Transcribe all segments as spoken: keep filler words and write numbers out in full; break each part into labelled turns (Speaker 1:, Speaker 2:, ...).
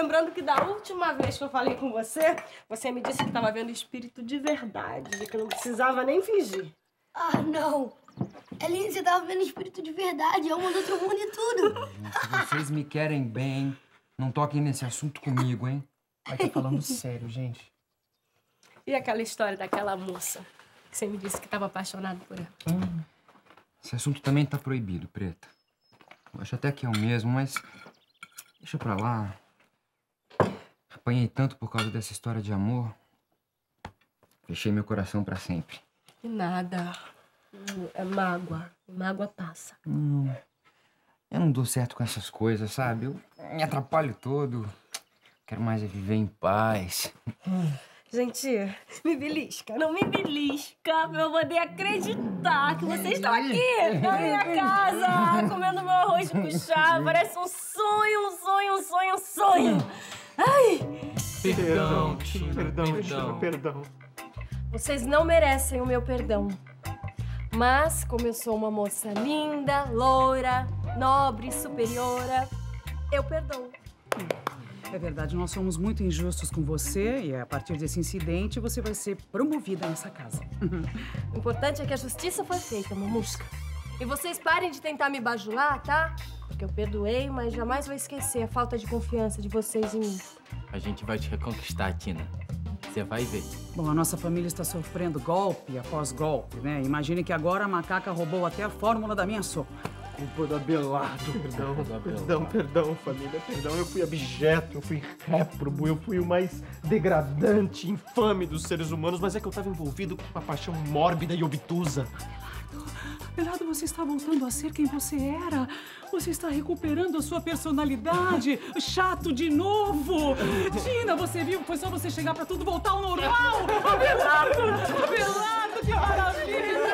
Speaker 1: Lembrando que da última vez que eu falei com você, você me disse que estava vendo espírito de verdade, que não precisava nem fingir.
Speaker 2: Ah, não. Elinho, você tava vendo espírito de verdade, é uma do outro mundo e tudo.
Speaker 3: Se vocês me querem bem, não toquem nesse assunto comigo, hein? Vai tá falando sério, gente.
Speaker 1: E aquela história daquela moça que você me disse que estava apaixonado por ela?
Speaker 3: Hum. Esse assunto também tá proibido, Preta. Eu acho até que é o mesmo, mas deixa pra lá. Apanhei tanto por causa dessa história de amor. Fechei meu coração pra sempre.
Speaker 1: Que nada. É mágoa. Mágoa passa.
Speaker 3: Hum. Eu não dou certo com essas coisas, sabe? Eu me atrapalho todo. Quero mais é viver em paz.
Speaker 1: Hum. Gente, me belisca, não me belisca pra eu poder acreditar que vocês estão aqui na minha casa, comendo meu arroz com chá. Parece um sonho, um sonho, um sonho, um sonho. Ai!
Speaker 4: Perdão, Tina, perdão, Tina, perdão.
Speaker 1: Vocês não merecem o meu perdão. Mas, como eu sou uma moça linda, loura, nobre, superiora, eu perdoo.
Speaker 5: É verdade, nós somos muito injustos com você e a partir desse incidente você vai ser promovida nessa casa.
Speaker 1: O importante é que a justiça foi feita, mamusca. E vocês parem de tentar me bajular, tá? Porque eu perdoei, mas jamais vou esquecer a falta de confiança de vocês em mim.
Speaker 4: A gente vai te reconquistar, Tina. Você vai ver.
Speaker 5: Bom, a nossa família está sofrendo golpe após golpe, né? Imagine que agora a macaca roubou até a fórmula da minha sopa.
Speaker 4: Culpa da Belardo.
Speaker 6: Perdão, perdão, perdão, família, perdão. Eu fui abjeto, eu fui réprobo, eu fui o mais degradante, infame dos seres humanos, mas é que eu estava envolvido com uma paixão mórbida e obtusa.
Speaker 5: Belardo, Belardo, você está voltando a ser quem você era. Você está recuperando a sua personalidade. Chato de novo. Tina, você viu? Foi só você chegar pra tudo voltar ao normal. Belardo, Belardo, que maravilha.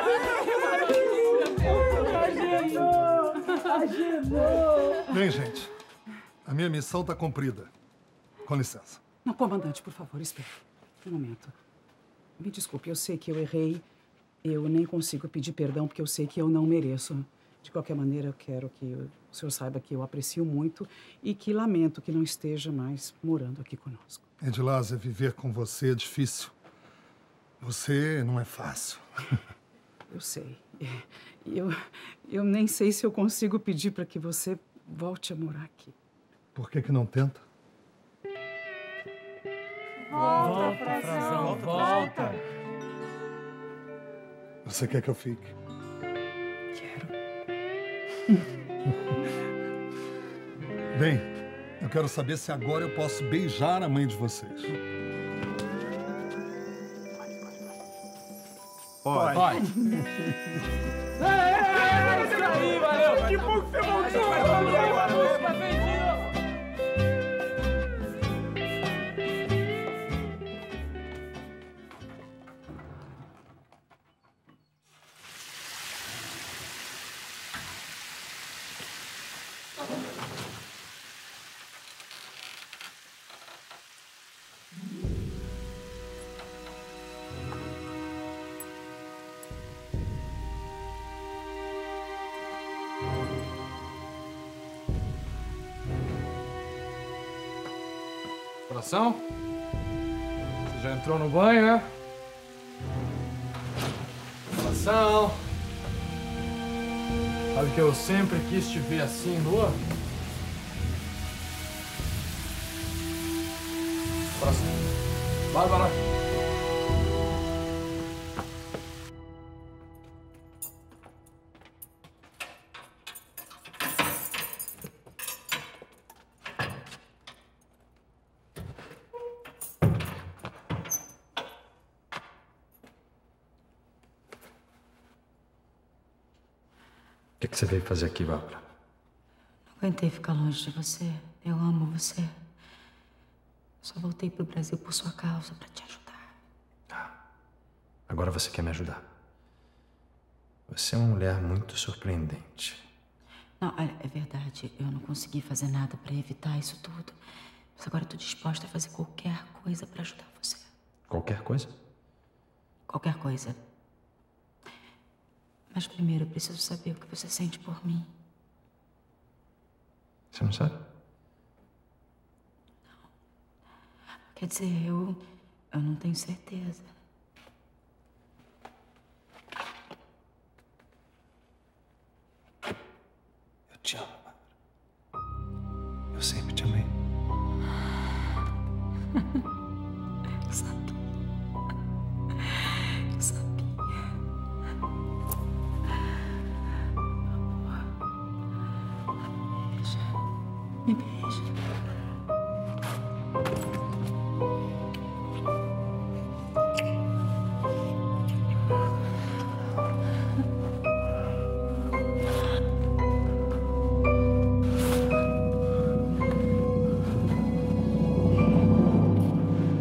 Speaker 7: Bem, gente, a minha missão está cumprida. Com licença.
Speaker 5: Não, comandante, por favor, espere. Um momento. Me desculpe, eu sei que eu errei. Eu nem consigo pedir perdão porque eu sei que eu não mereço. De qualquer maneira, eu quero que o senhor saiba que eu aprecio muito e que lamento que não esteja mais morando aqui conosco.
Speaker 7: Edilásia, viver com você é difícil. Você não é fácil.
Speaker 5: Eu sei. Eu, eu nem sei se eu consigo pedir para que você volte a morar aqui.
Speaker 7: Por que que não tenta?
Speaker 1: Volta, Frazão, volta.
Speaker 7: Você quer que eu fique?
Speaker 5: Quero.
Speaker 7: Bem, eu quero saber se agora eu posso beijar a mãe de vocês.
Speaker 4: Pode.
Speaker 6: Pode.
Speaker 4: É isso aí, valeu.
Speaker 6: Que bom que você voltou.
Speaker 4: Coração? Você já entrou no banho, né? Coração? Sabe que eu sempre quis te ver assim, nua? Coração. Bárbara.
Speaker 3: O que, que você veio fazer aqui, Bárbara?
Speaker 8: Não aguentei ficar longe de você. Eu amo você. Só voltei pro Brasil por sua causa, pra te ajudar.
Speaker 3: Ah, agora você quer me ajudar. Você é uma mulher muito surpreendente.
Speaker 8: Não, olha, é verdade. Eu não consegui fazer nada pra evitar isso tudo. Mas agora eu tô disposta a fazer qualquer coisa pra ajudar você.
Speaker 3: Qualquer coisa?
Speaker 8: Qualquer coisa. Mas primeiro eu preciso saber o que você sente por mim.
Speaker 3: Você não sabe?
Speaker 8: Não. Quer dizer, eu, eu não tenho certeza.
Speaker 9: Eu te amo, Bárbara. Eu sempre te amei.
Speaker 8: Eu sabia. Eu sabia. Amor. Me beija. Me beija.